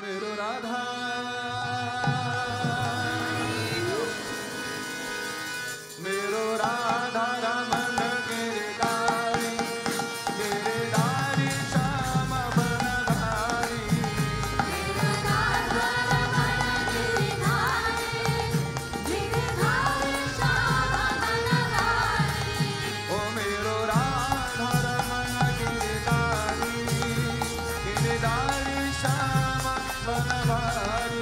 मेरो राधा मेरो राधा रमन गिरधारी गिरधारी श्याम बनधारी मेरो राधा रमन गिरधारी गिरधारी श्याम बनधारी। ओ मेरो राधा रमन गिरधारी गिरधारी श्याम बनधारी।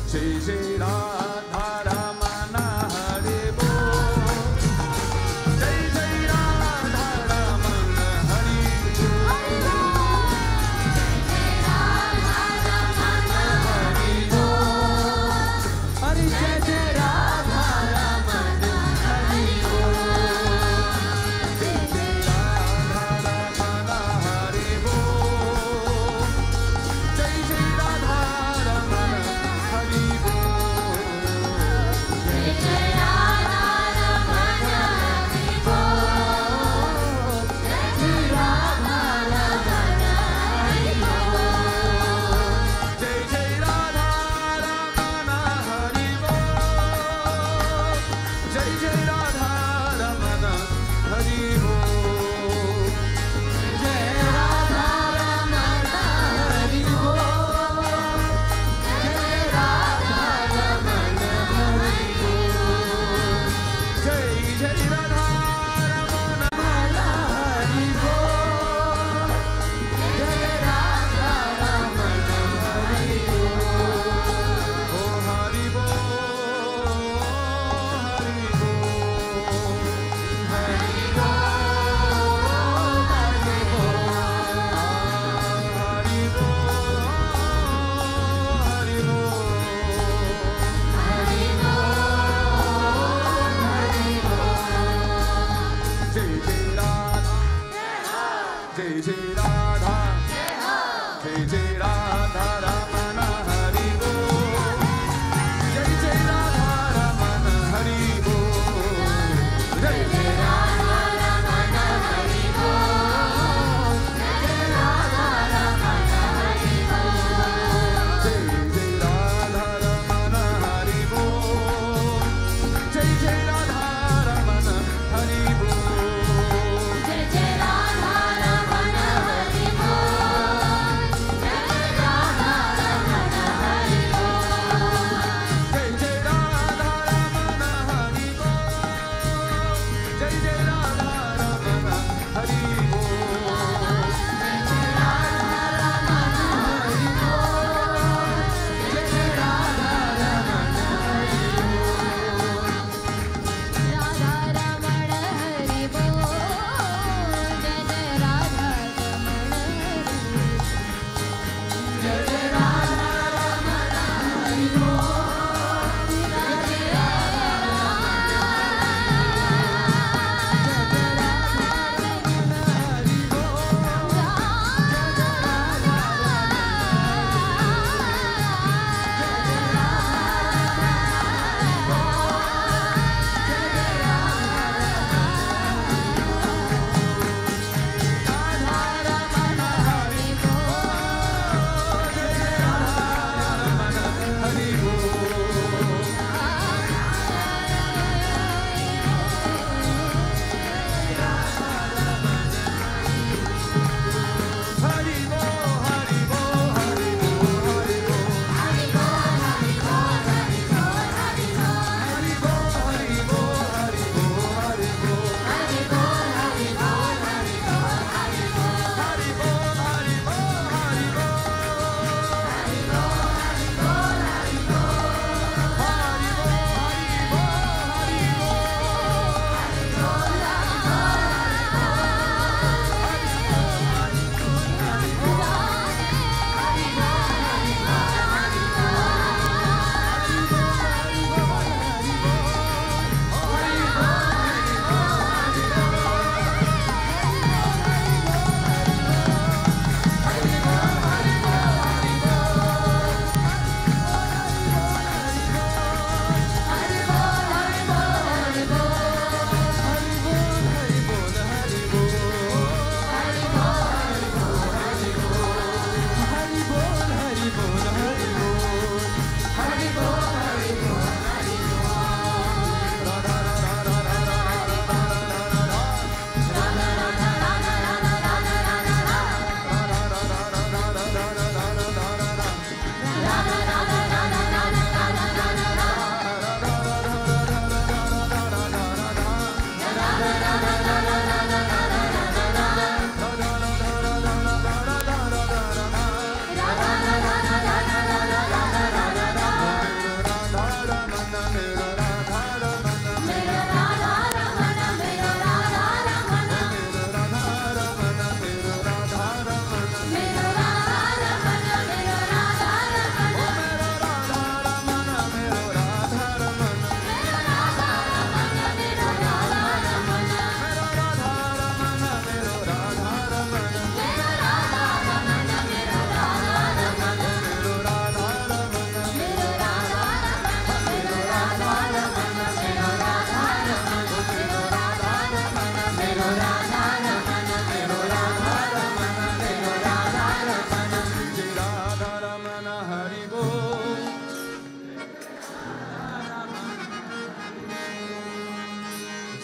जय जय राधा रमन हरि बोल जय जय राधा रमन हरि हरि जय जय राधा रमन हरि जय जय राधा रमन हरि बोल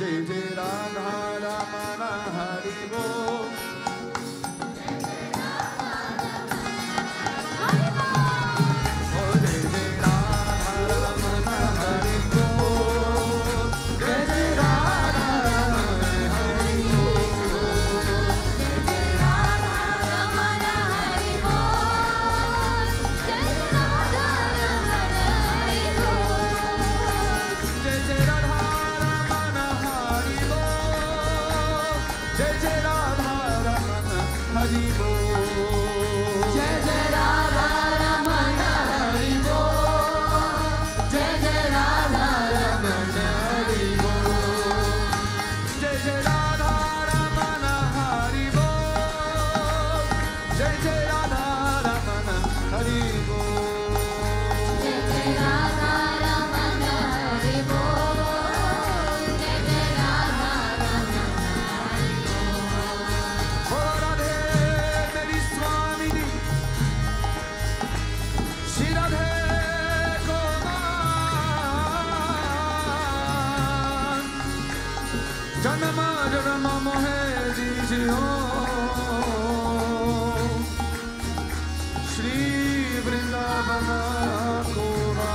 जय जय राधा रमण हरि बोल। जन्म जन्म मोहे दीजियो श्री वृंदावन को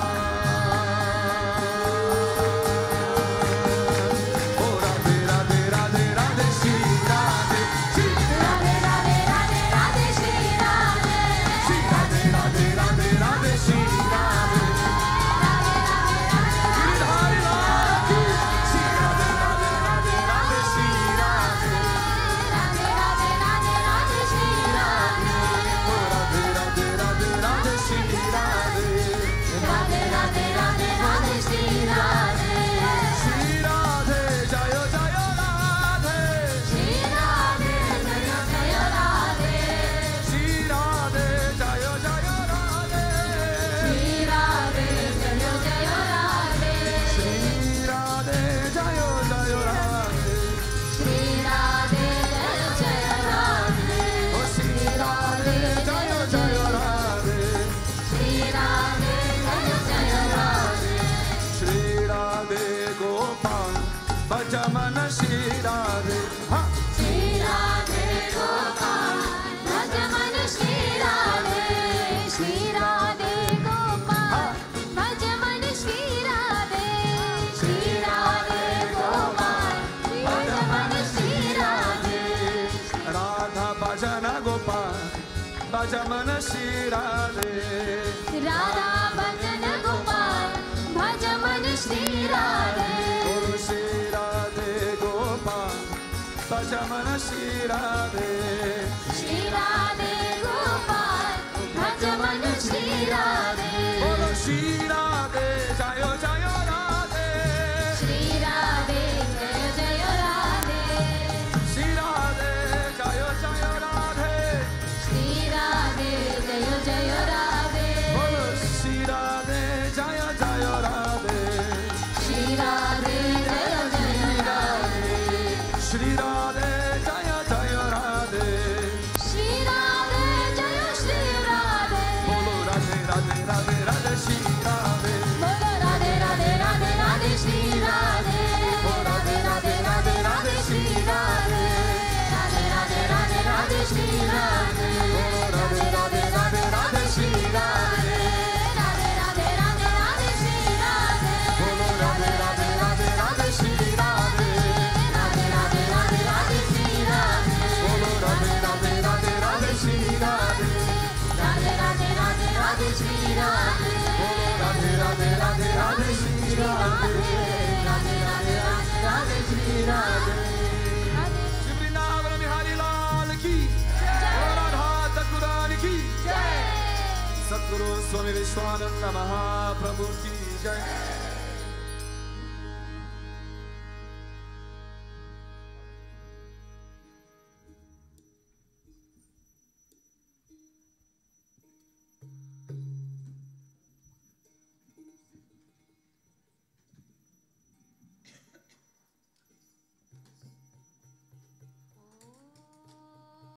मन श्री राधे श्री राधे गोपाल भज मन श्री राधे श्री राधे गोपाल भज मन श्री राधे श्री राधे गोपाल भज मन श्री राधे राधा भजन गोपाल भज मन श्री राधे राधा भजन गोपाल भज मन श्री राधे भज मन श्री राधे श्री राधे गोपाल भज मन श्री राधे बोलो श्री राधे जय जय राधे श्री राधे जय जय राधे श्री राधे जय जय राधे श्री राधे जय जय राधे बोलो श्री राधे जय जय राधे श्री राधे जय जय राधे श्री राधे जय जय राधे श्री राधे जय श्री राधे बोलो राधे राधे राधे राधे श्री राधे बोलो राधे राधे राधे राधे श्री राधे राधे राधे राधे राधे श्री राधे राधे राधे राधे राधे श्री राधे राधे राधे राधे राधे श्री राधे राधे राधे राधे राधे श्री राधे बोलो राधे राधे राधे राधे श्री राधे राधे राधे राधे राधे श्री राधे बोलो राधे राधे राधे राधे श्री राधे राधे राधे राधे राधे श्री राधे राधे राधे राधे राधे श्री राधे राधे राधे राधे राधे श्री राधे श्री वृंदावन बिहारी लाल की राधा तकुरानी की जय सद्गुरु स्वामी विश्वानंद महाप्रभु की जय।